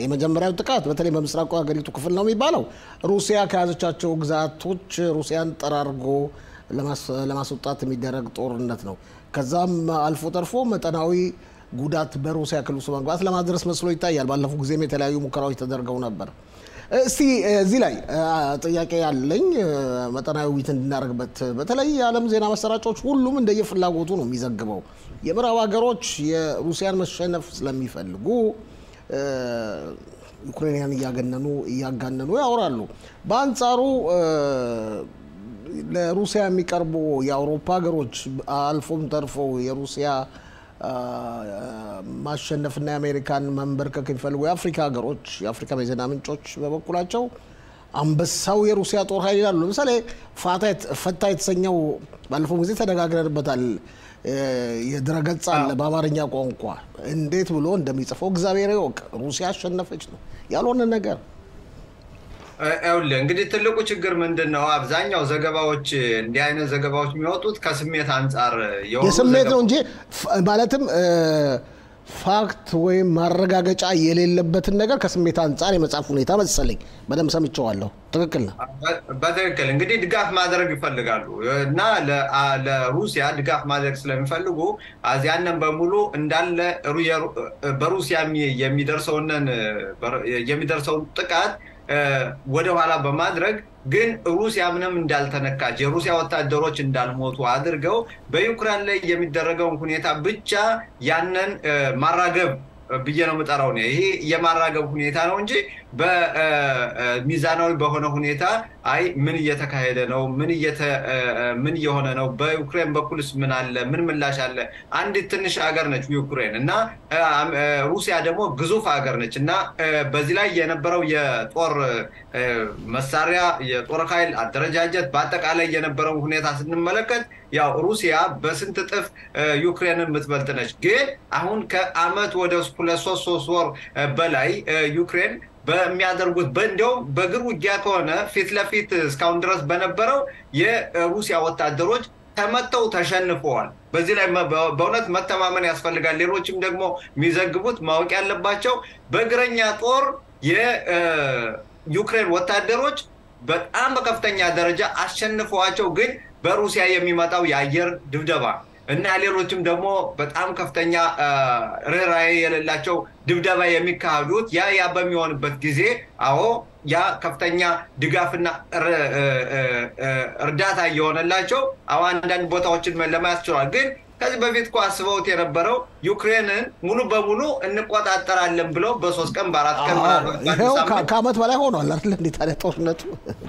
የመጀመሪያው ጥቃት በተለይ በምስራቁ ሀገሪቱ ክፍል ነው የሚባለው ሩሲያ ከያዘቻቸው ግዛቶች ሩሲያን ጠራርጎ ለማስወጣት የሚደረግ ጦርነት ነው። ከዛም አልፎ ተርፎ መጠናዊ ጉዳት በሩሲያ ክልል ውስጥ መግባት ለማድረስ መስሎ ይታያል። ባለፈው ጊዜም የተለያዩ ሙከራዎች ተደርገው ነበር። እስቲ እዚህ ላይ ጥያቄ ያለኝ መጠናዊ ውይይት እንድናደርግበት በተለይ የዓለም ዜና ማሰራጫዎች ሁሉም እንደየፍላጎቱ ነው የሚዘግበው። የምዕራብ ሀገሮች የሩሲያን መሸነፍ ስለሚፈልጉ ዩክሬንን እያጋነኑ ያወራሉ። በአንጻሩ ለሩሲያ የሚቀርቡ የአውሮፓ ሀገሮች አልፎም ተርፎ የሩሲያ ማሸነፍና የአሜሪካን መንበርከክ የሚፈልጉ የአፍሪካ ሀገሮች የአፍሪካ የዜና ምንጮች በበኩላቸው አንበሳው የሩሲያ ጦር ኃይል ይላሉ። ለምሳሌ ፈታ የተሰኘው ባለፈው ጊዜ ተነጋግረንበታል የድረገጽ አለ በአማርኛ ቋንቋ እንዴት ብሎ እንደሚጽፈው እግዚአብሔር ይወቅ ሩሲያ አሸነፈች ነው ያልሆነ ነገር። እንግዲህ ትልቁ ችግር ምንድነው? አብዛኛው ዘገባዎች እንዲህ አይነት ዘገባዎች የሚወጡት ከስሜት አንፃር የስሜት ነው እንጂ ማለትም ፋክት ወይም ማረጋገጫ የሌለበትን ነገር ከስሜት አንፃር የመጻፍ ሁኔታ መሰለኝ። በደም ሰምቼዋለሁ። ትክክል ነው። በትክክል እንግዲህ ድጋፍ ማድረግ ይፈልጋሉ እና ለሩሲያ ድጋፍ ማድረግ ስለሚፈልጉ አዚያንን በሙሉ እንዳለ በሩሲያ የሚደርሰውን ጥቃት ወደ ኋላ በማድረግ ግን ሩሲያ ምንም እንዳልተነካች የሩሲያ ወታደሮች እንዳልሞቱ አድርገው በዩክሬን ላይ የሚደረገውን ሁኔታ ብቻ ያንን ማራገብ ብዬ ነው የምጠራው ነው። ይሄ የማራገብ ሁኔታ ነው እንጂ በሚዛናዊ በሆነ ሁኔታ አይ ምን እየተካሄደ ነው ምን እየሆነ ነው በዩክሬን በኩልስ ምን አለ ምን ምላሽ አለ። አንድ ትንሽ ሀገር ነች ዩክሬን እና ሩሲያ ደግሞ ግዙፍ ሀገር ነች እና በዚህ ላይ የነበረው የጦር መሳሪያ የጦር ኃይል አደረጃጀት በአጠቃላይ የነበረው ሁኔታ ስንመለከት ያው ሩሲያ በስንት ጥፍ ዩክሬንን የምትበልጥ ነች። ግን አሁን ከአመት ወደ 2-3 ወር በላይ ዩክሬን በሚያደርጉት በእንደውም በእግር ውጊያ ከሆነ ፊት ለፊት እስካሁን ድረስ በነበረው የሩሲያ ወታደሮች ተመተው ተሸንፈዋል። በዚህ ላይ በእውነት መተማመን ያስፈልጋል። ሌሎችም ደግሞ የሚዘግቡት ማወቅ ያለባቸው በእግረኛ ጦር የዩክሬን ወታደሮች በጣም በከፍተኛ ደረጃ አሸንፈዋቸው ግን በሩሲያ የሚመጣው የአየር ድብደባ እና ሌሎችም ደግሞ በጣም ከፍተኛ ርህራሄ የሌላቸው ድብደባ የሚካሄዱት ያ በሚሆንበት ጊዜ አዎ ያ ከፍተኛ ድጋፍና እርዳታ እየሆነላቸው አዎ አንዳንድ ቦታዎችን ለማያዝ ችሏል። ግን ከዚህ በፊት እኮ አስበውት የነበረው ዩክሬንን ሙሉ በሙሉ እንቆጣጠራለን ብለው በ3 ቀን በ4 ቀን ከአመት በላይ ሆኗል አይደል? እንዴት ታዲያ ጦርነቱ